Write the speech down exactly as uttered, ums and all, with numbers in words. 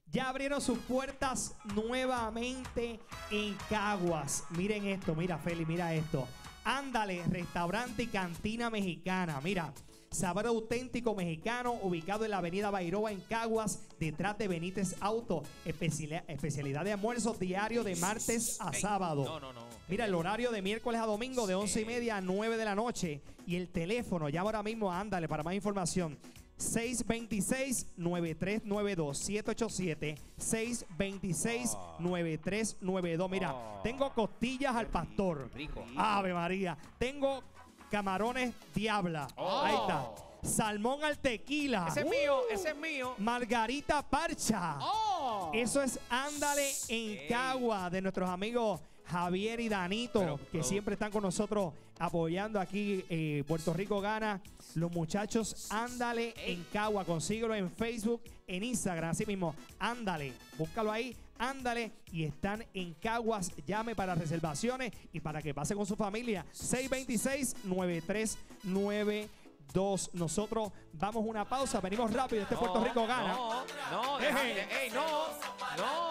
Ya abrieron sus puertas nuevamente en Caguas. Miren esto, mira Feli, mira esto. Ándale, restaurante y cantina mexicana. Mira, sabor auténtico mexicano, ubicado en la avenida Bairoa en Caguas, detrás de Benítez Auto. Especialidad, especialidad de almuerzos diario de martes a sábado. No, no, no. Mira, el horario de miércoles a domingo de once y media a nueve de la noche. Y el teléfono, llama ahora mismo, ándale, para más información. seis dos seis, nueve tres nueve dos, siete ocho siete, seis dos seis, nueve tres nueve dos. Mira, Oh. tengo costillas al pastor. Rico. Ave María. Tengo camarones diabla. Oh. Ahí está. Salmón al tequila. Ese es Uh. mío, ese es mío. Margarita parcha. Oh. Eso es Ándale en Ey. Cagua, de nuestros amigos Javier y Danito, Pero, que pero, siempre están con nosotros apoyando aquí. eh, Puerto Rico gana. Los muchachos, Ándale Ey. en Cagua. Consíguelo en Facebook, en Instagram, así mismo. Ándale, búscalo ahí. Ándale, y están en Caguas. Llame para reservaciones y para que pase con su familia. seis dos seis, nueve tres nueve dos. Nosotros vamos a una pausa. Venimos rápido. Este no, Puerto Rico gana. No, no, Eje. déjate, ey, no, no.